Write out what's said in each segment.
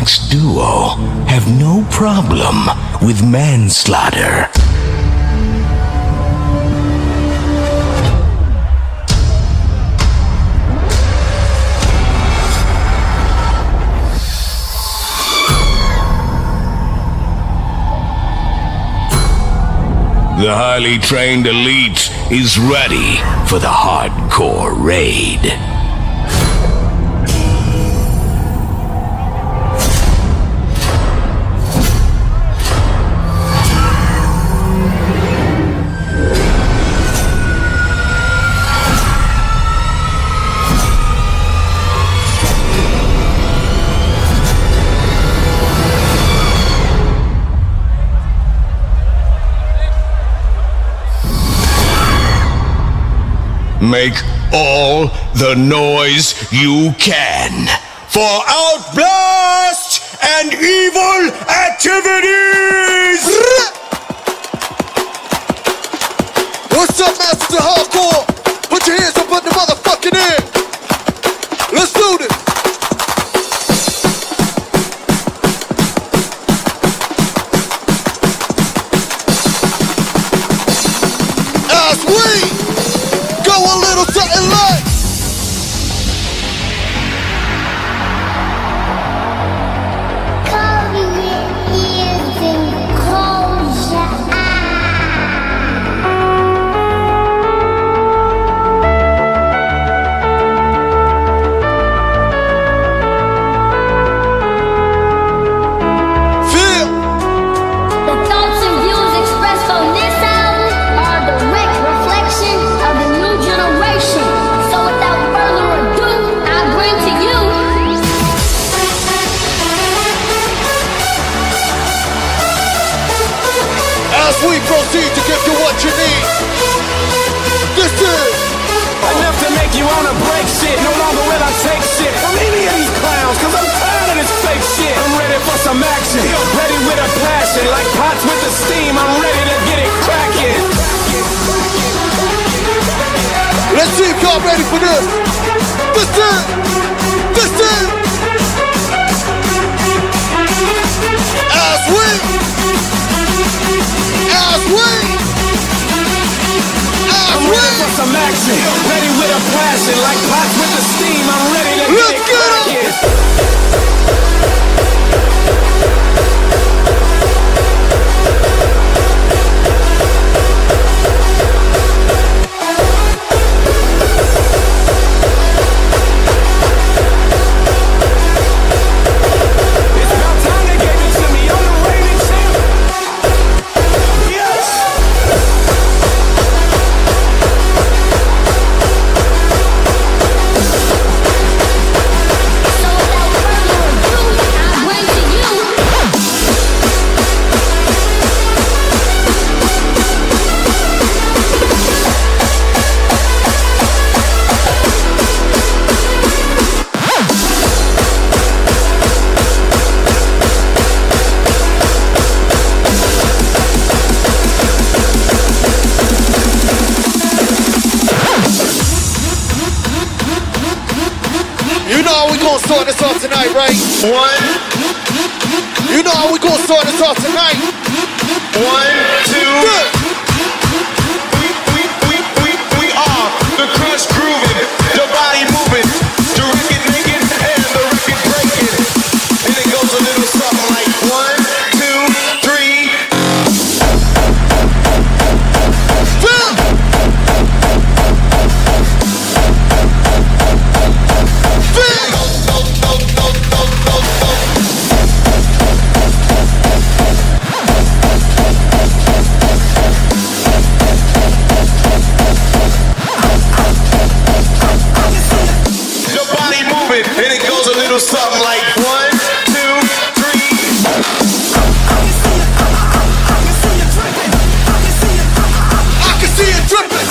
Phoenix duo have no problem with manslaughter. The highly trained elite is ready for the hardcore raid. Make all the noise you can for Outblast and evil activities! What's up, Masters of Hardcore? Put your hands up in the motherfucking air. Let's do this. As we go a little something like cover your ears and close your feel. The thoughts and views expressed on this album are a direct reflection of the new generation. So without further ado, I bring to you As we proceed to give you what you need. This is Enough to make you wanna break shit. No longer will I take shit from any of these clowns, cause I'm tired of this fake shit. I'm ready for some action, ready with a passion. Like pots with the steam, I'm ready to get it cracking. Let's see if y'all ready for this. This is As we I'm ready for some action, ready with a passion. Like pots with the steam, I'm ready to Let's get it get 'em. cracking. It's about time they gave it to me. I'm the reigning champ. Yes. so without further ado, I bring to you You know how we gonna start this off tonight, right? You know how we gonna start this off tonight? 1, 2. Good. We are the crush grooving, the body moving, the record making, and the record breaking. And it goes a little something like 1, 2, 3. Feel. The body moving, and it goes a little something like 1, 2, 3. I can see it dripping.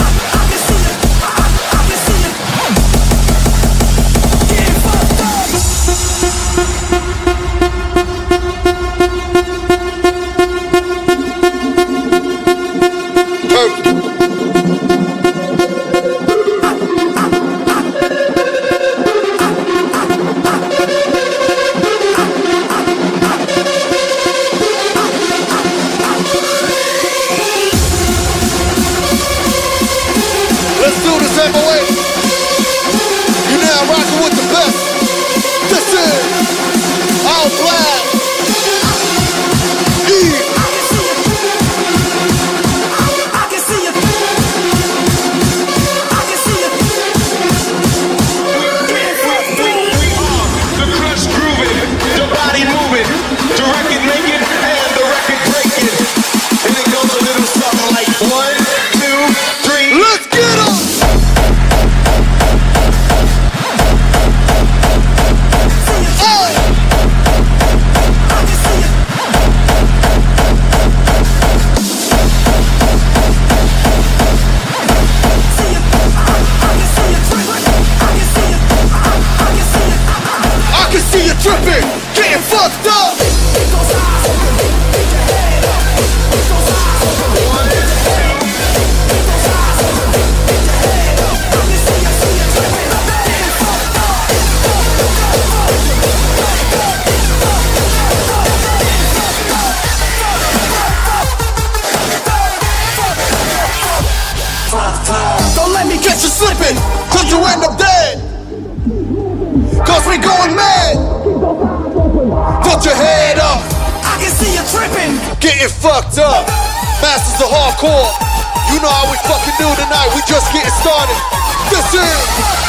Perfect. fucked up. Don't let me Catch you slipping, cause you end up dead. Cause we going mad. Put your head up. I can see you tripping. Getting fucked up. Masters of hardcore. You know how we fucking do tonight. We just getting started. This is.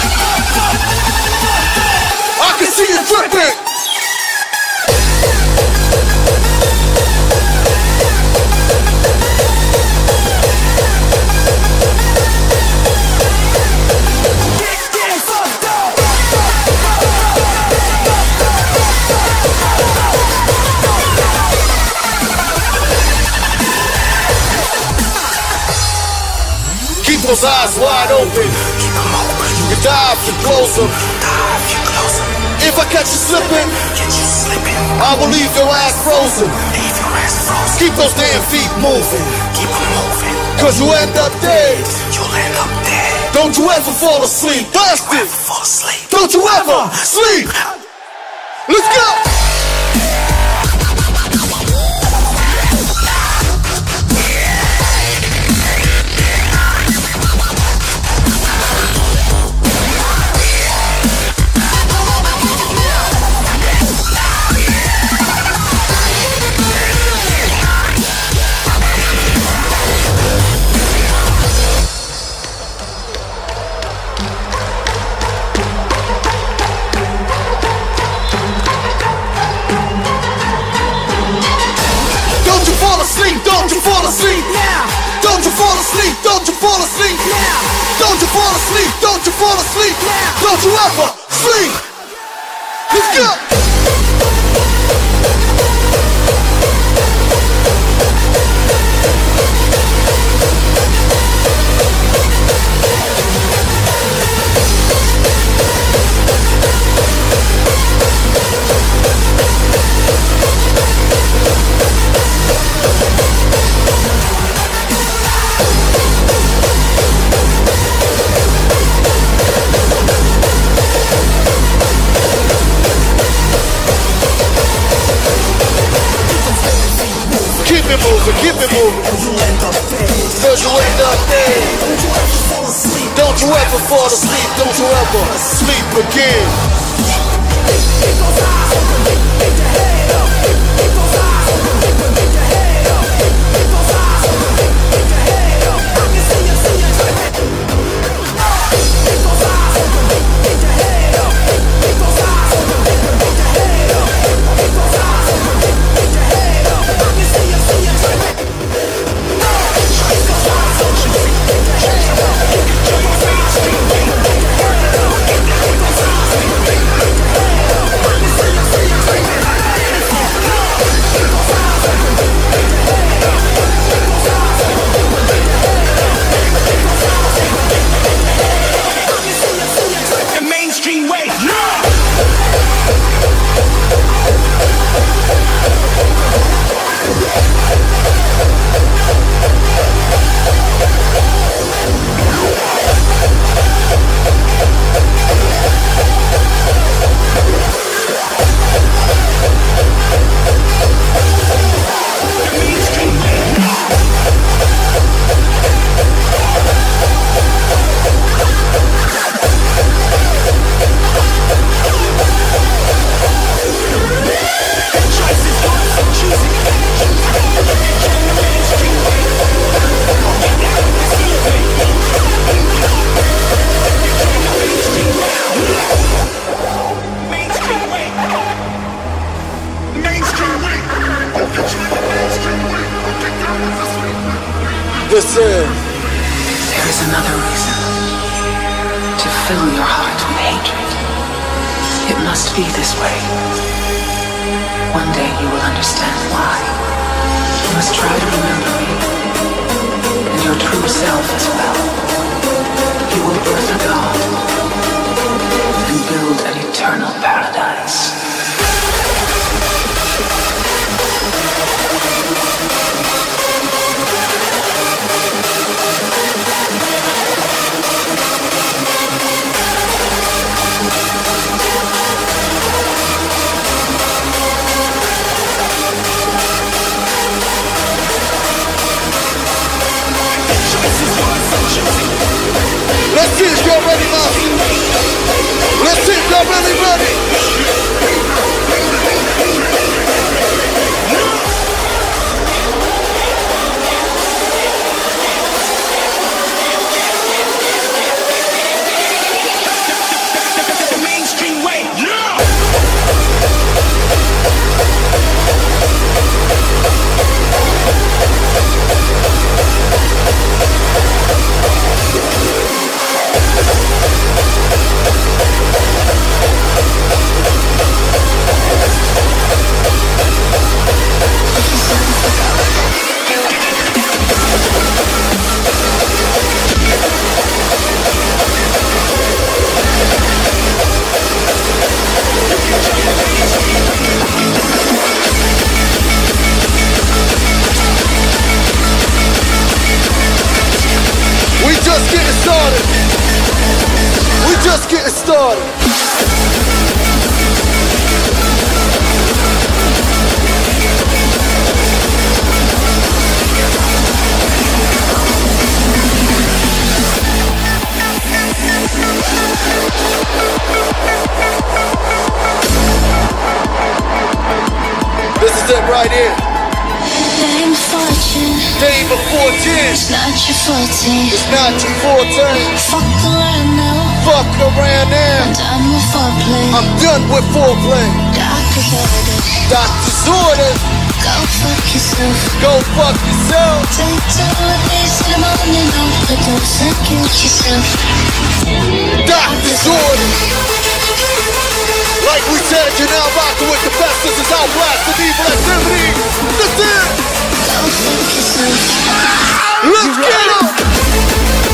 I can see you tripping. Keep those eyes wide open. You die if you close them. If I catch you slipping, I will leave your ass frozen. Keep those damn feet moving. Cause you end up dead. Don't you ever fall asleep. Bastard. Don't you ever sleep. Let's go. Don't you fall asleep now. Don't you fall asleep. Don't you fall asleep now. Don't you fall asleep. Don't you fall asleep now. Don't you ever sleep. Let's go. Keep it moving. Cause you end up dead. Don't you ever fall asleep. Don't you ever sleep again. There is another reason. To fill your heart with hatred. It must be this way. One day you will understand why. You must try to remember me. And your true self as well. You will birth a god. And build an eternal paradise. y'all really ready? The mainstream way, no! We just getting started. We just getting started. This is it right here. Fame, fortune, Day before 10. it's not your forte. It's not your forte. Fuck around now, Fuck around now. done with foreplay. I'm done with foreplay. Doctor's orders, Doctor's orders. go fuck yourself. Go fuck yourself. Take 2 days in the morning, overdose and kill yourself. Doctor's orders. Like we said, you're now rocking with the best. This is Outlast of Evil Activity. Listen. Go fuck yourself. Let's get up.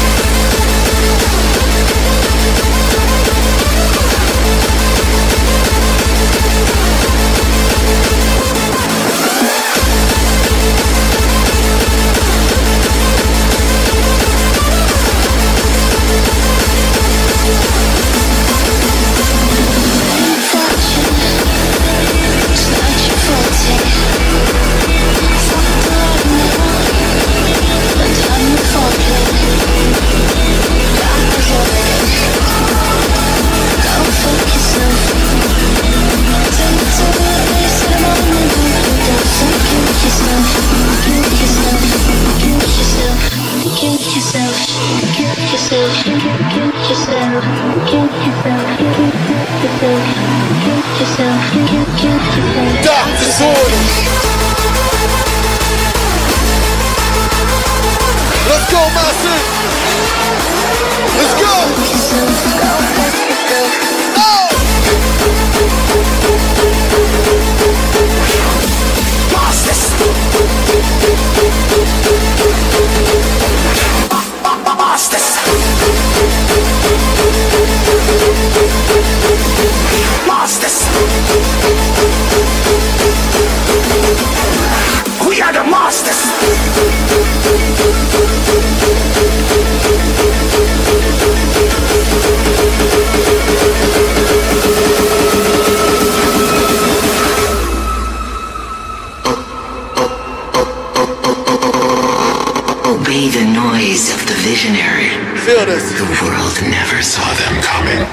It's not your forte. Fuck around now, done with foreplay. Doctor's orders, go fuck yourself. Take 2 days in the morning, overdose and kill yourself. Kill yourself. Kill yourself. Kill yourself. Kill yourself. Kill yourself. Kill yourself. Kill yourself. Kill yourself. Doctor's orders. Let's go, Master. Let's go. Oh! Masters! Masters! Masters! We are the masters! Obey the noise of the visionary. Feel this. The world never saw them coming.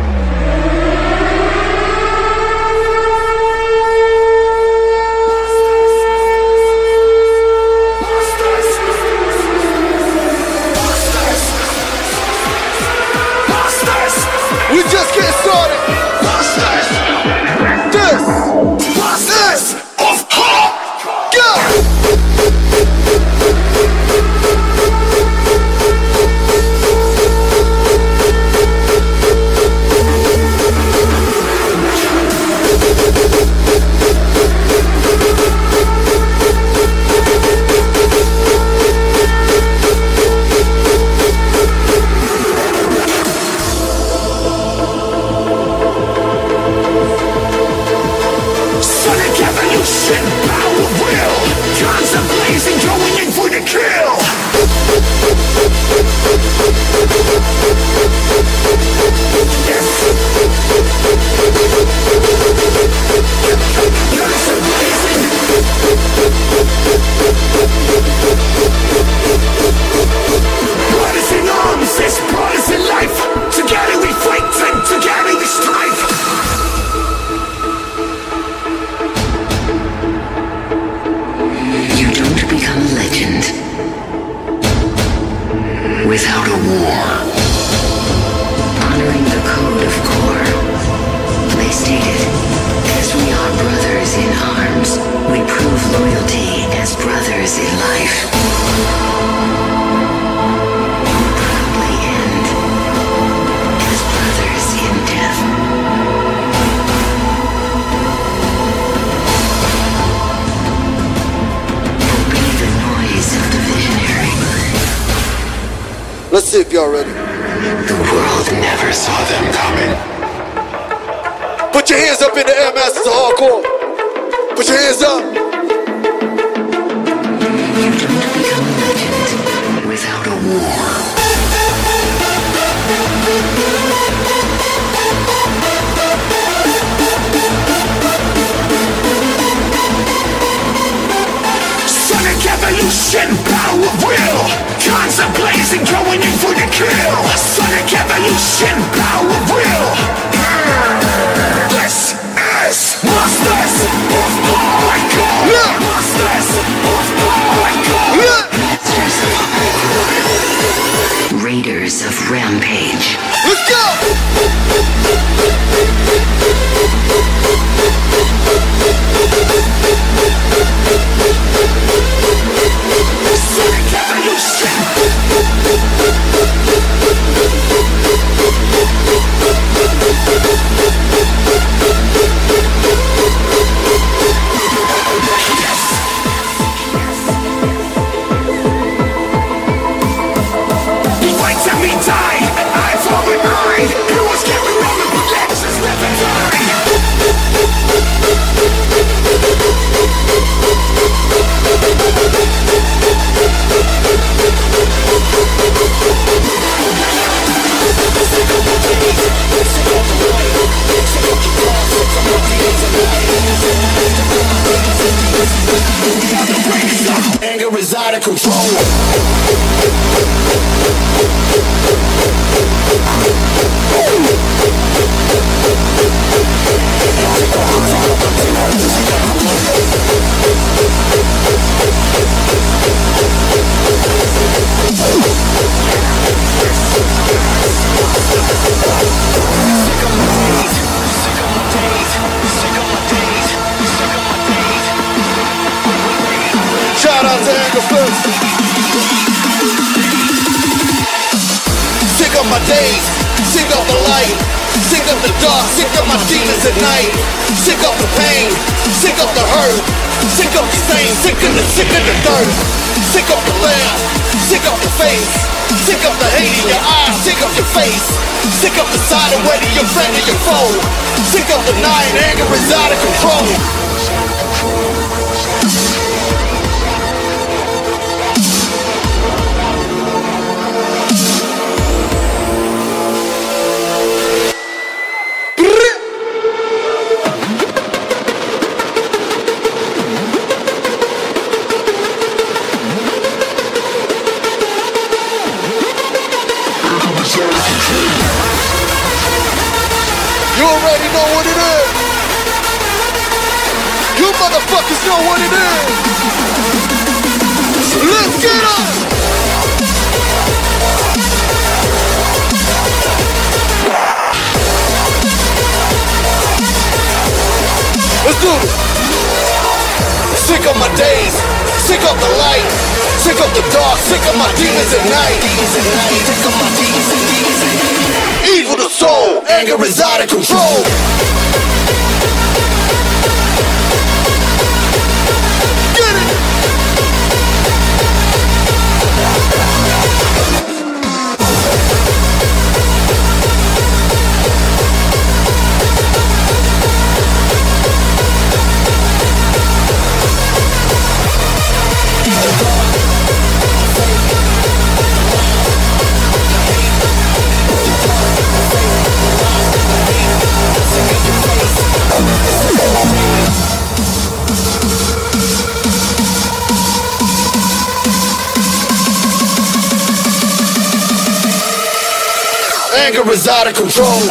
We just getting started. This. Masters of Hop! Go. see if y'all ready. The world never saw them coming. Put your hands up in the air, masters of hardcore. Put your hands up. You don't become a legend without a war. Sonic evolution, power of will. Guns are blazing, going in for the kill. Sonic evolution, power of will. This is Monsters of Hardcore. Monsters of Hardcore. Raiders of Rampage. Let's go! Sonic evolution. Wait till me die, I fall in line. It was carry on the projections, never die. Anger is out of control. Shout out to Anger Flips. Sick of my days, sick of the light, sick of the dark, sick of my demons at night, sick of the pain, sick of the hurt, sick of the stain, sick of the dirt, sick of the laugh, sick of the face, sick of the hate in your eyes, sick of your face, sick of the side of whether you're friend or your foe, sick of the night, anger is out of control. You already know what it is. You motherfuckers know what it is. Let's get up. Let's do this. Sick of my days, sick of the light, sick of the dark, sick of my demons at night. Sick of my demons at night. Evil the soul, anger is out of control. Get it! Anger is out of control.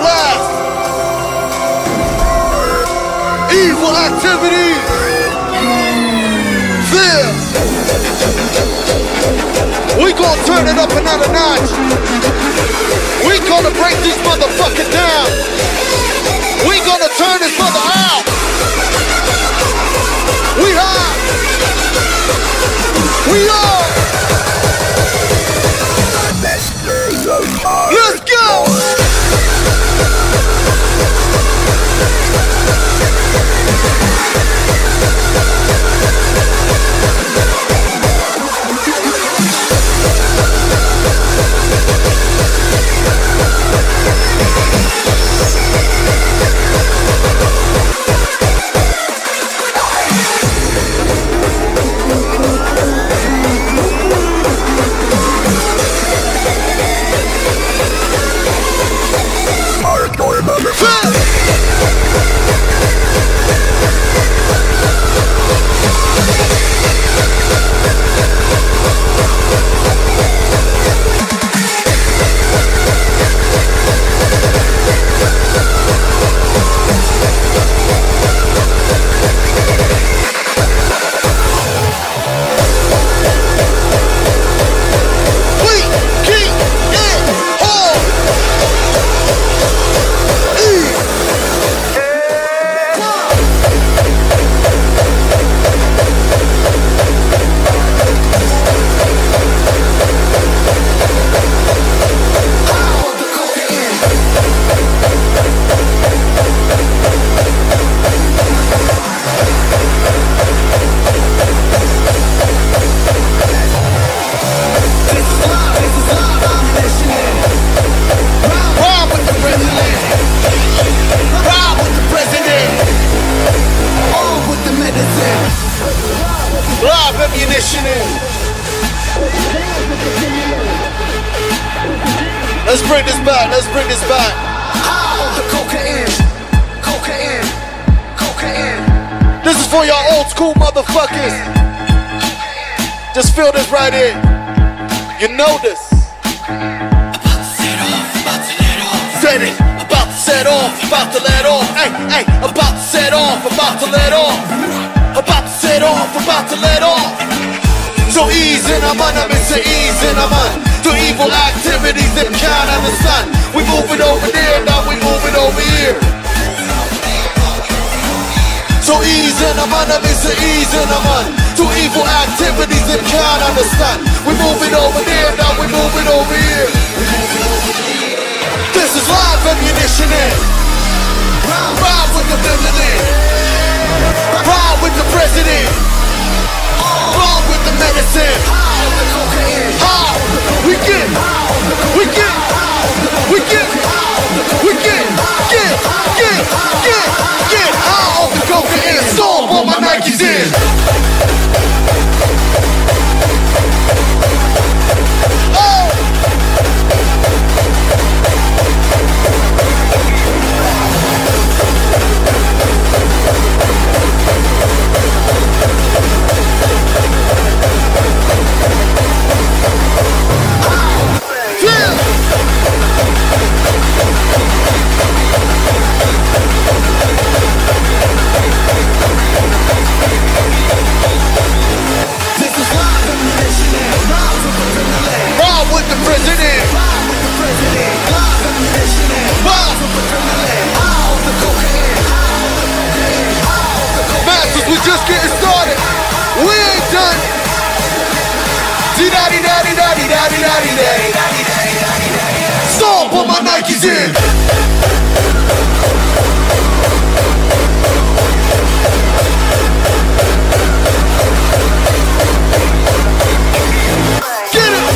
ass. Evil activity. Fear. We gonna turn it up another notch. We gonna break these motherfuckers down. We gonna turn this mother out. We high. We are. Let's go. Let's bring this back, let's bring this back. The cocaine, cocaine, cocaine. This is for y'all old school motherfuckers. Just feel this right in. You know this. Said it, about to set off, about to let off. Hey, hey, about to set off, about to let off. About to set off, about to let off. So ease in, I'm on, I'm in, ease in, I'm on. To evil activities that count on the sun. We moving over there, now we moving over here. So ease in, I'm on, I'm in, ease in, I'm on. To evil activities that count on the sun. We moving over there, now we moving over here. This is live ammunition in. Ride with the villain. Ride with the president. Ride with the medicine. How? We get. High off the cocaine. Storm on my Nikes in. Oh. Masters, we just getting started. We ain't done. Stomp on my Nikes in. Get it.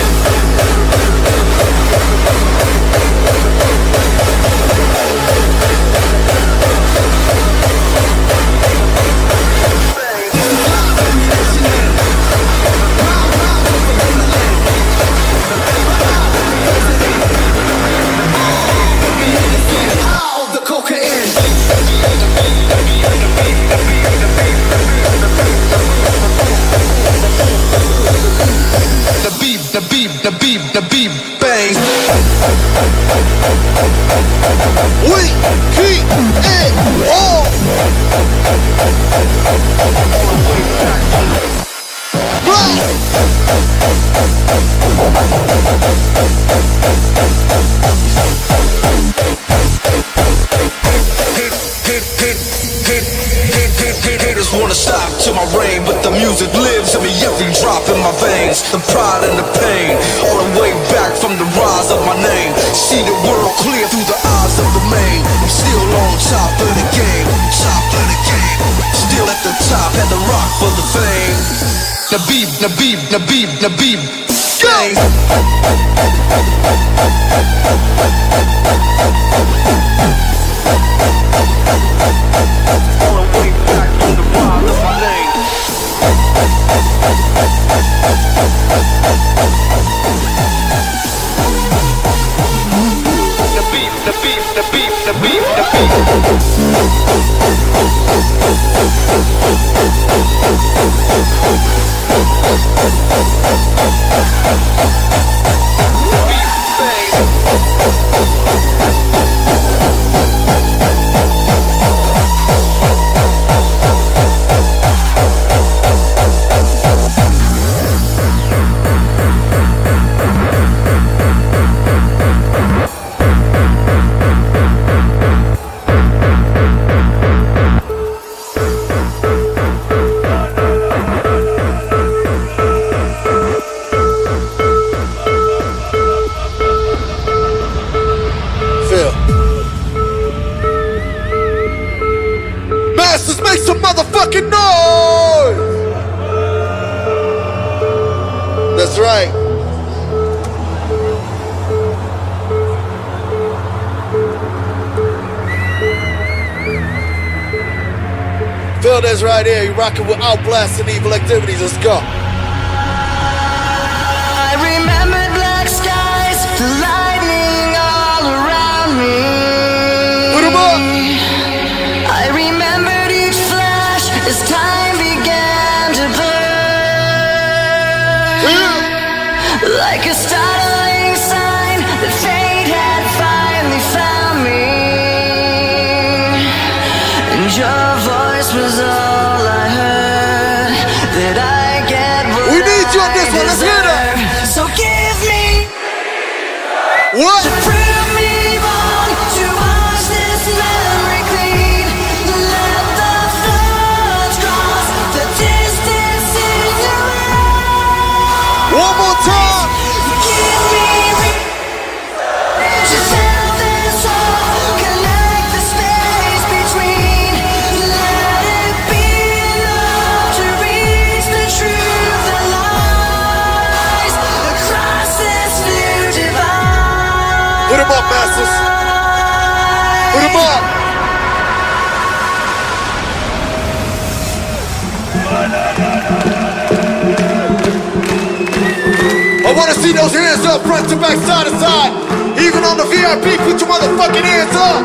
Haters wanna stop to my reign, but the music lives in me, every drop in my veins. The pride and the pain, all the way back from the rise of my name. See the world clear through the eyes of the main. I'm still on top of the game, top of the game. Still at the top, had the rock for the fame. Nabib, Nabib, Nabib, Nabib, gang. All the way back from the rise of my name. Nabib, Nabib, Nabib, Nabib, Nabib. Make some motherfucking noise! That's right. Phil, that's right here. You're rocking with Outblast and Evil Activities. Let's go. I remember black skies, the lightning all around me. Put 'em up! I remembered each flash as time began to burn. Like a startling sign that fate had finally found me. And your voice was all I heard. That I get what We need you on this one, let's hear that! So give me What? to prove me wrong, to wash this memory clean. Let the floods cross the distance in your eyes. One more time! Give me to tell this all, connect the space between. Let it be enough to reach the truth that lies across this new divide. Put 'em up, masters! Put 'em up! I wanna see those hands up, front to back, side to side. Even on the VIP, put your motherfucking hands up.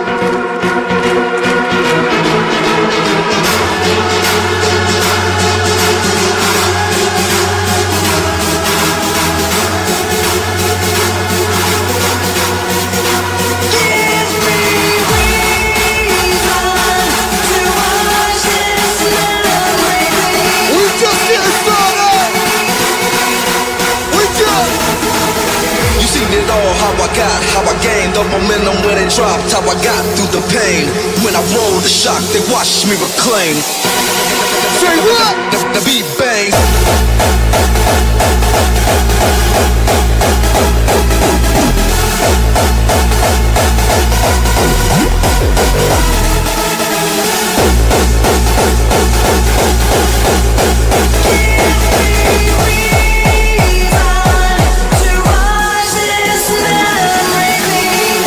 Give me reason to wash this memory clean. We just getting started. We just. You seen it all, how I got, how I gained the momentum when it dropped, how I got through the pain. When I rolled the shock, they watched me reclaim. Say what? The beat bang. To wash this memory clean.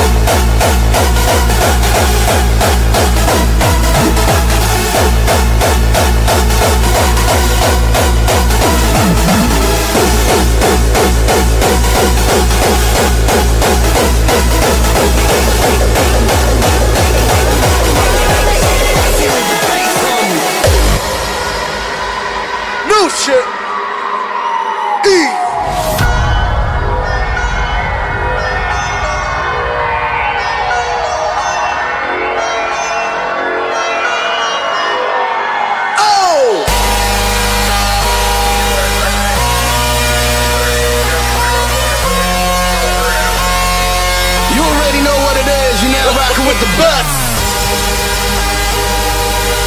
New shit. E. Oh! You already know what it is. You're now rocking with the best.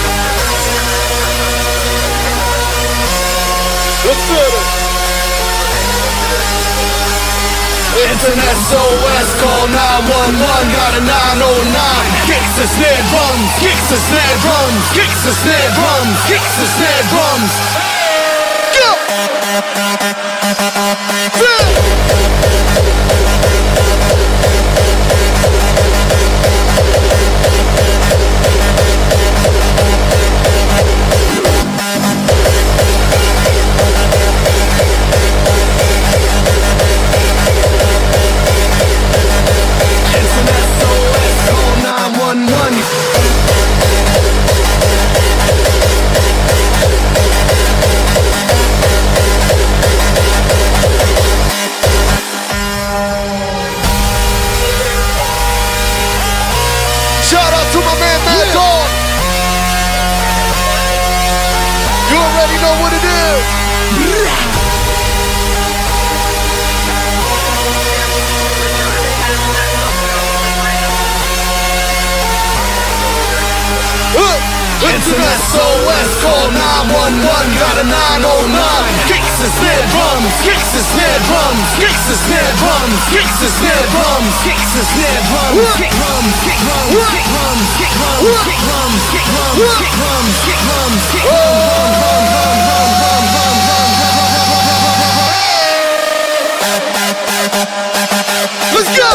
an SOS, call 911, got a 909. Kicks and snare drums, kicks and snare drums, kicks and snare drums, kicks and snare drums. Go! It's an SOS, call 911. Shout out to my man Mad Dog. You already know what it is. It's an SOS, call 911, got a 909. Kicks and snare drums, kicks and snare drums, kicks and snare drums, kicks and snare drums, kicks and snare drums, kick drums, kick drums, kick drums, kick drums, kick drums, kick drums, kick drums, kick drums, kick drums. Let's go!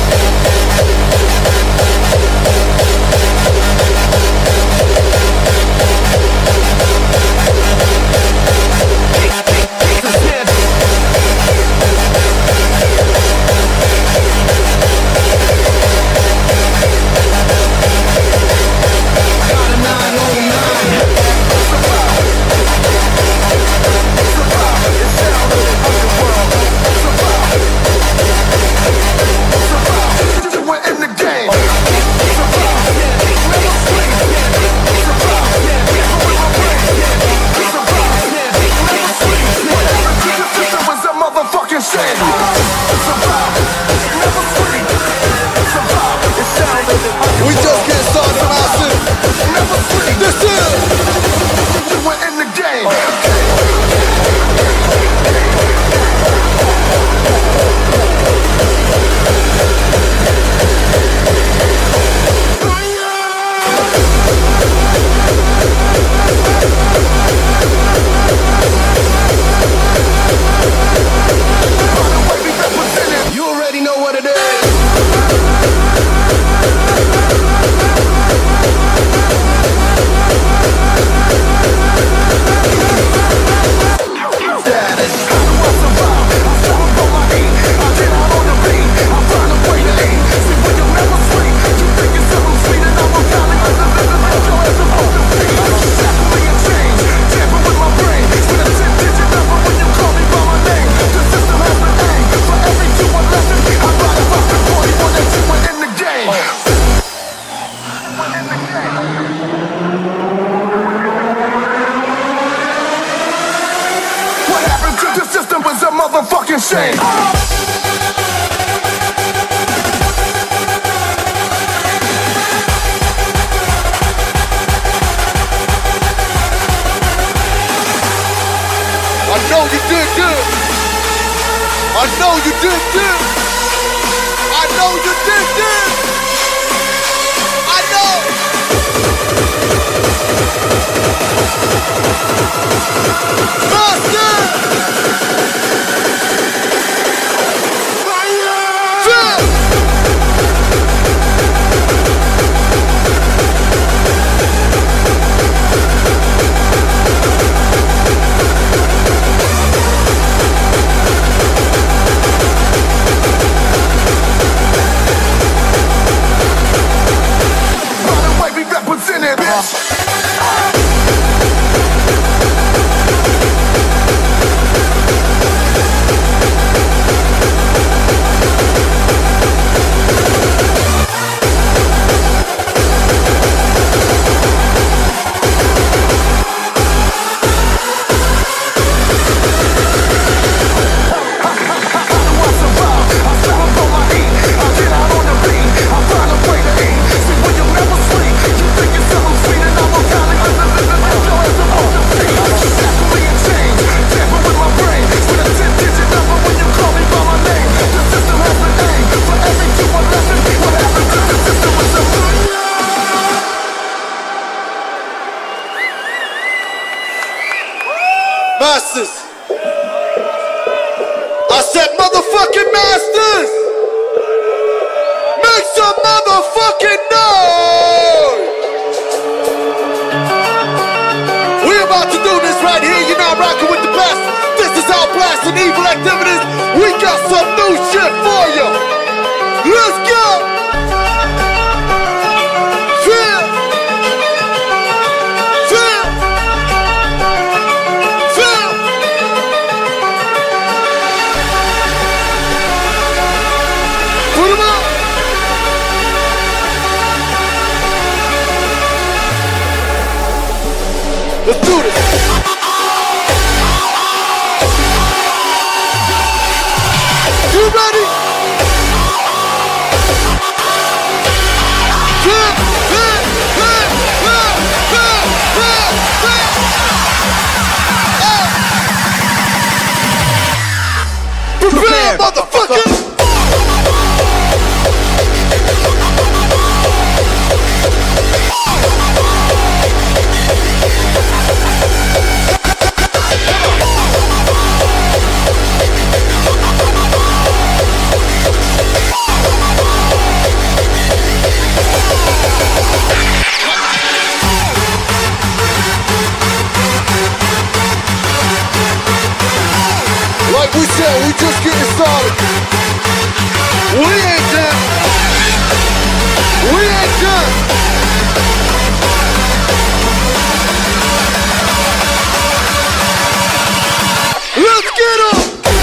We just getting started from our city. This is we're in the game. You already know what it is. Motherfucking shame. I know you did good. I know you did good. I know you did good. I know. Master! Masters. I said motherfucking masters. Make some motherfucking noise. We're about to do this right here. You're not rocking with the best. This is our blasting evil activities. We got some new shit for you. Let's go. Feel. Feel. Feel. Put 'em up. Let's do this. You ready? Prepare, motherfucker! Like we said, we just getting started. We ain't done. We ain't done. Let's get 'em.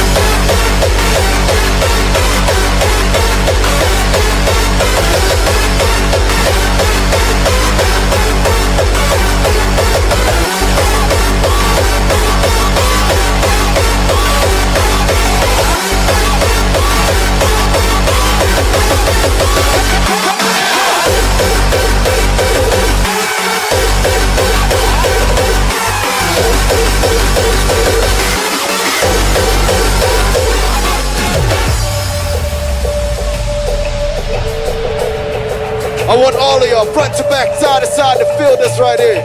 I want all of y'all, front to back, side to side, to feel this right here.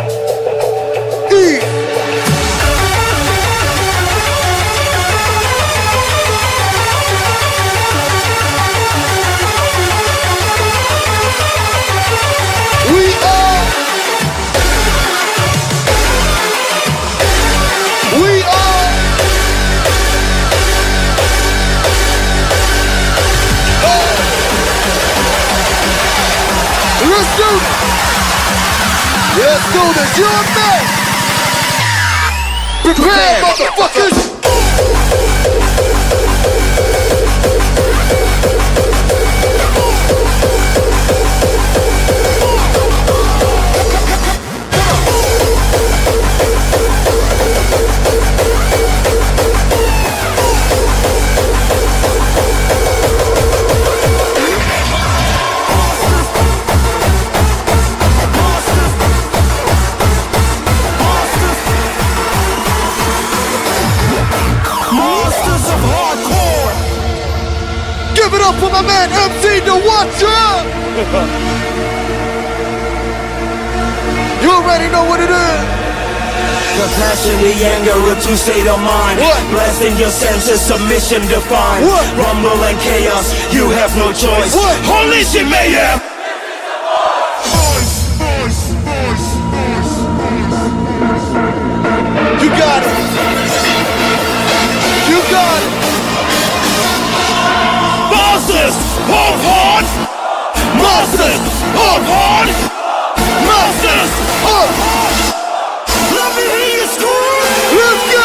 E. We are. We are. Let's do this! Let's do this! You're man! Prepare, motherfuckers! Give it up for my man MC the Watcher! You already know what it is! The passion, the anger, a true state of mind. What? Blasting your senses, submission defined. What? Rumble and chaos, you have no choice. What? Holy shit, mayhem! You got it! You got it! Masters of Hard! Masters of Hard! Masters of Hard! Let me hear you scream! Let's go!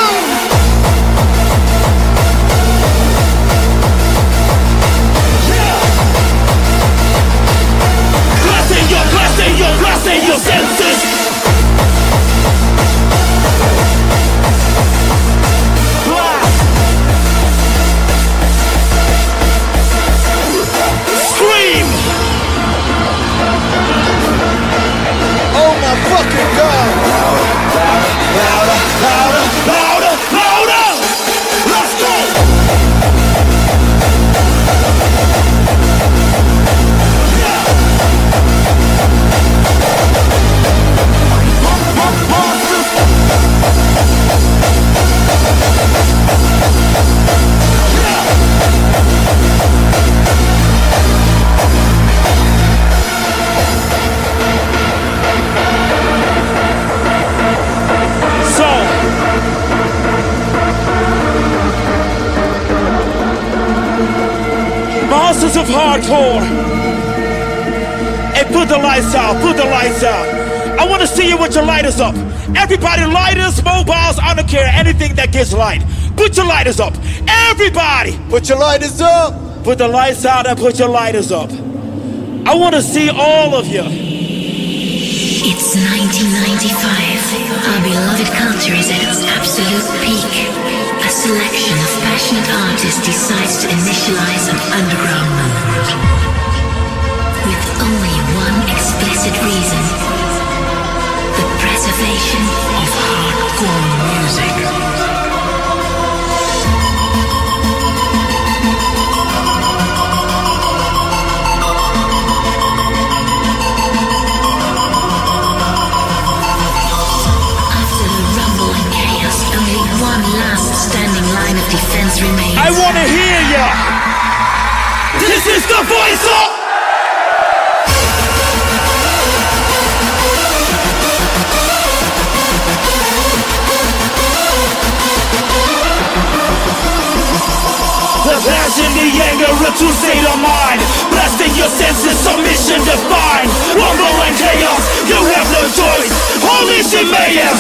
Yeah! of hardcore. Hey, put the lights out, put the lights out. I want to see you with your lighters up. Everybody, lighters, mobiles, I don't care, anything that gets light. Put your lighters up. Everybody, put your lighters up. Put the lights out and put your lighters up. I want to see all of you. It's 1995. Our beloved culture is at its absolute peak. A selection of passionate artists decides to initialize an underground movement. With only one explicit reason: the preservation of hardcore music. One last standing line of defense remains. I want to hear ya. This is the voice of the passion, the anger, a true state of mind. Blasting your senses, submission defined. Rumble and chaos, you have no choice. Holy shit, mayhem.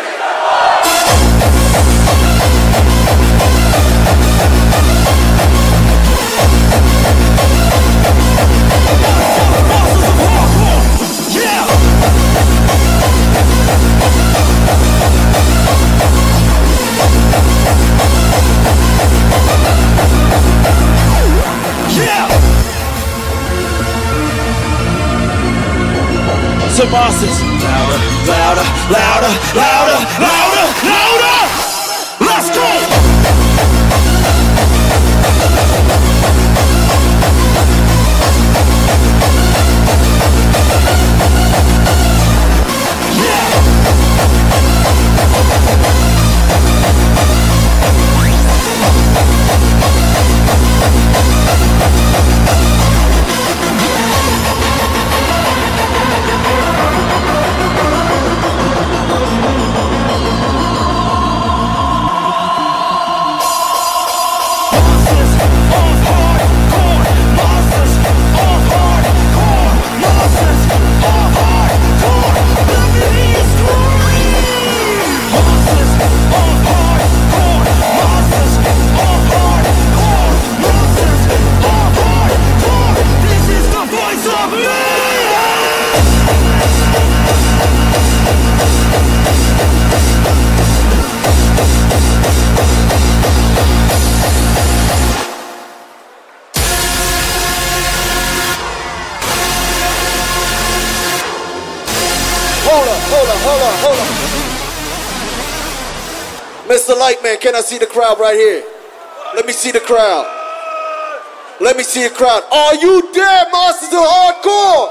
So bosses, louder, louder, louder, louder, louder, louder. Let's go. Hold on. Mr. Lightman, can I see the crowd right here? Let me see the crowd. Let me see the crowd. Are you there, Masters of Hardcore?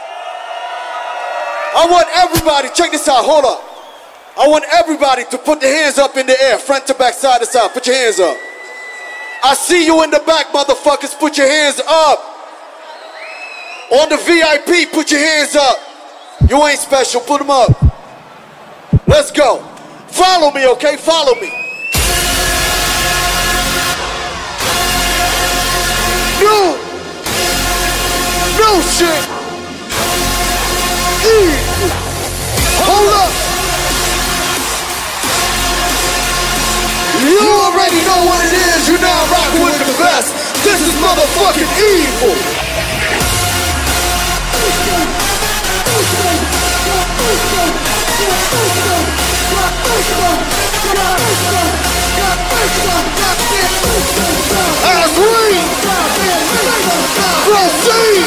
I want everybody, check this out, hold up. I want everybody to put their hands up in the air, front to back, side to side. Put your hands up. I see you in the back, motherfuckers. Put your hands up. On the VIP, put your hands up. You ain't special, put them up. Let's go. Follow me, okay? Follow me. New shit. Hold up. You already know what it is. You're now rocking with the best. This is motherfucking evil. As we proceed.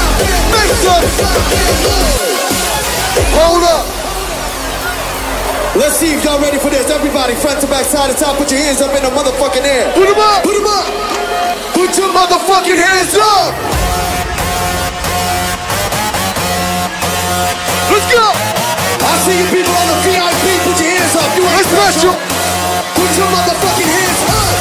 Hold up. Let's see if y'all ready for this. Everybody, front to back, side to top, put your hands up in the motherfucking air. Put them up, put them up. Put your motherfucking hands up. Let's go. I see you people on the VIP, put your hands up. You ain't special. Put your motherfucking hands up.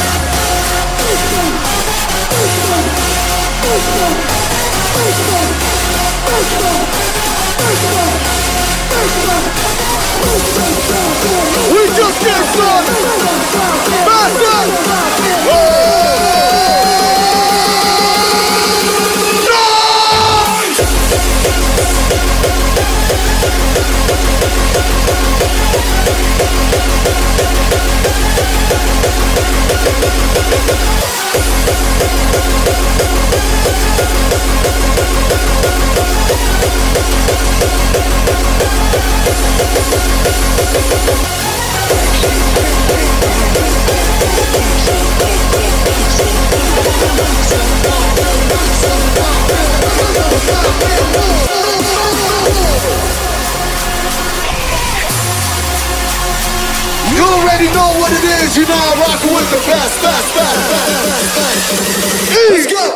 We just get started. You already know what it is. You now rocking with the best. Let's go.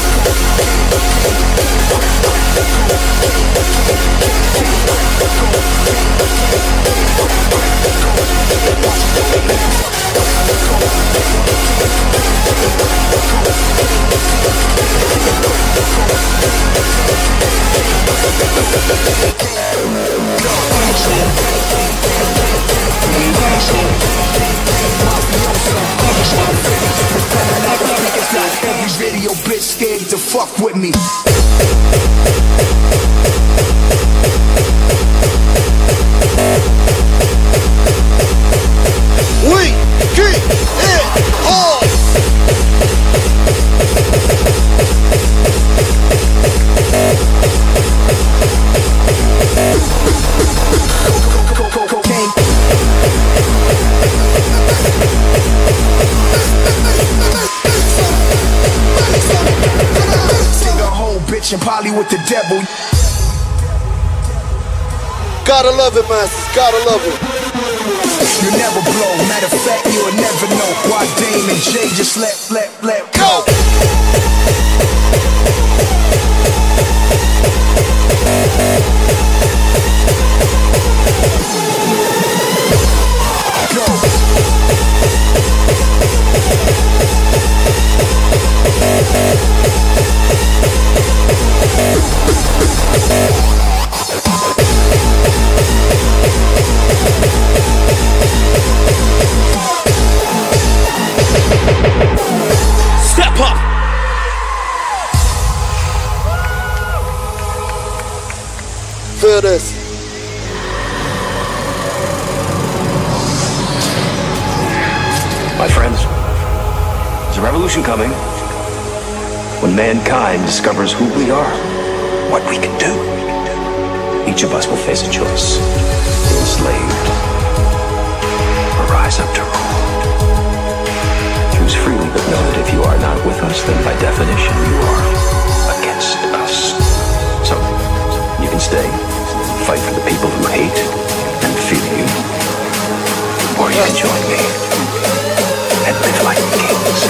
Every radio bitch scared to fuck with me. We keep it on. And Polly with the devil. Gotta love it, masters. Gotta love it. You never blow. Matter of fact, you'll never know why Dame and Jay just let go. Step up. Feel this. My friends, there's a revolution coming when mankind discovers who we are, what we can do. Each of us will face a choice: be enslaved or rise up to rule. Choose freely, but know that if you are not with us, then by definition you are against us. So, you can stay, fight for the people who hate and fear you, or you can join me and live like kings.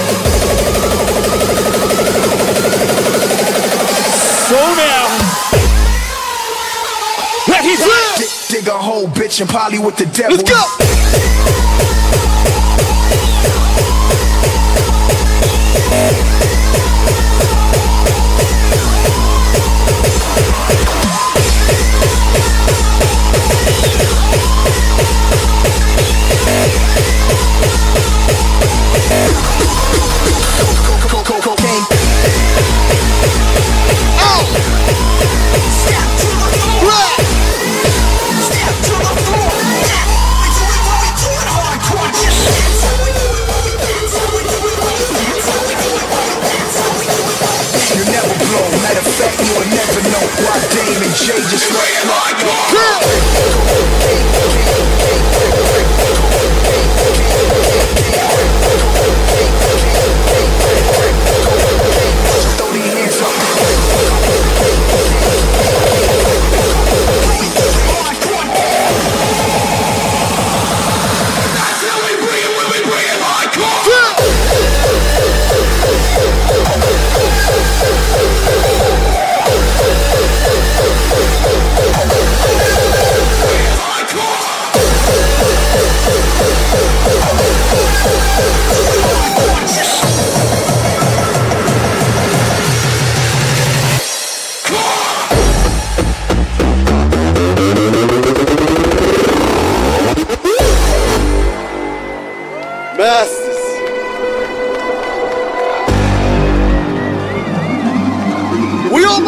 So now, let me dig a hole, bitch, and Polly with the devil. Let's go.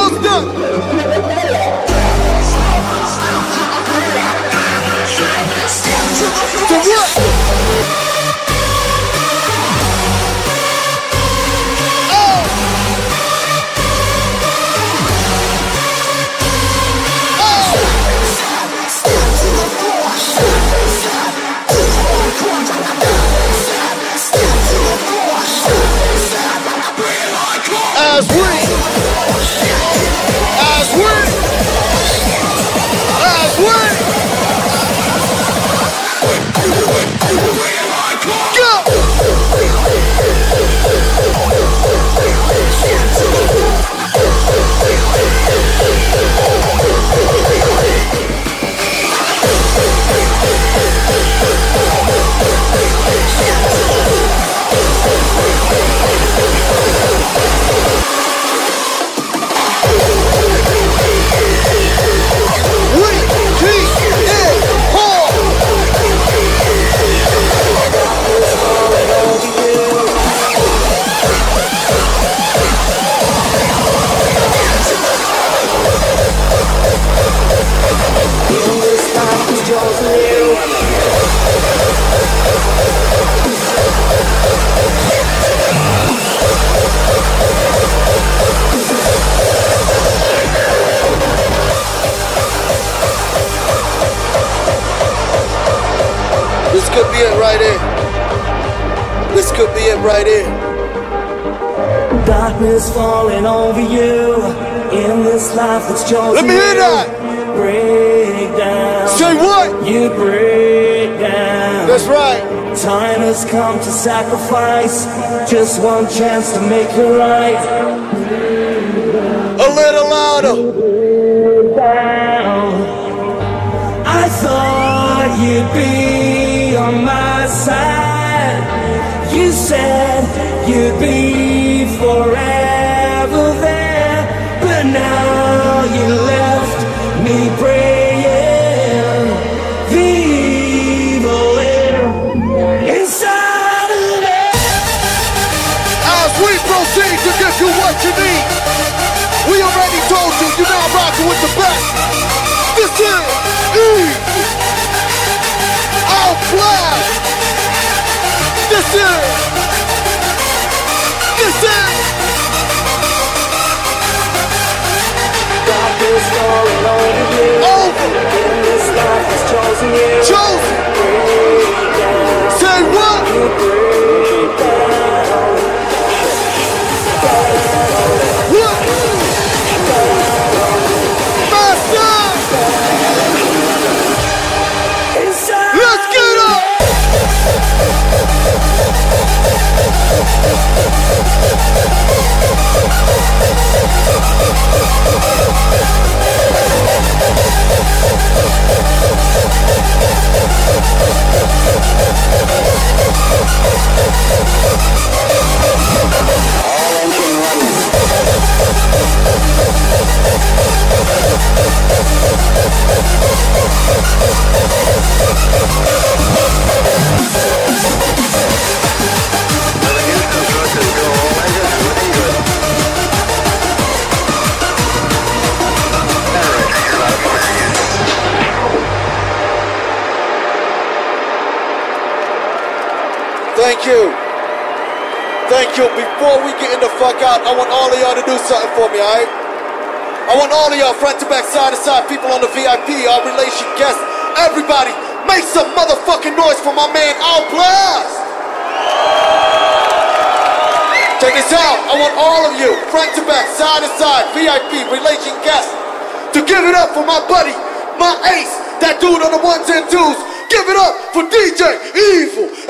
almost done. To what? As we This could be it right here. This could be it right here. Darkness falling over you in this life that's chosen. Let me hear that. Break down. Say what? You break down. That's right. Time has come to sacrifice. Just one chance to make it right. A little louder. I thought you'd be on my side. You said you'd be forever there, but now you left me praying. The evil inside of me. As we proceed to give you what you need, we already told you you're now rocking with the best. This is Outblast. This is Darkness falling over you. Over. In this life has chosen you. Chosen. Break down. Say what? You break down. What? Master. Let's get up. Thank you. Thank you. Before we get the fuck out, I want all of y'all to do something for me, alright? I want all of y'all front to back, side to side, people on the VIP, our relation guests, everybody, make some motherfucking noise for my man Outblast. Check this out. I want all of you, front to back, side to side, VIP, relation guests, to give it up for my buddy, my ace, that dude on the ones and twos. Give it up for DJ Evil.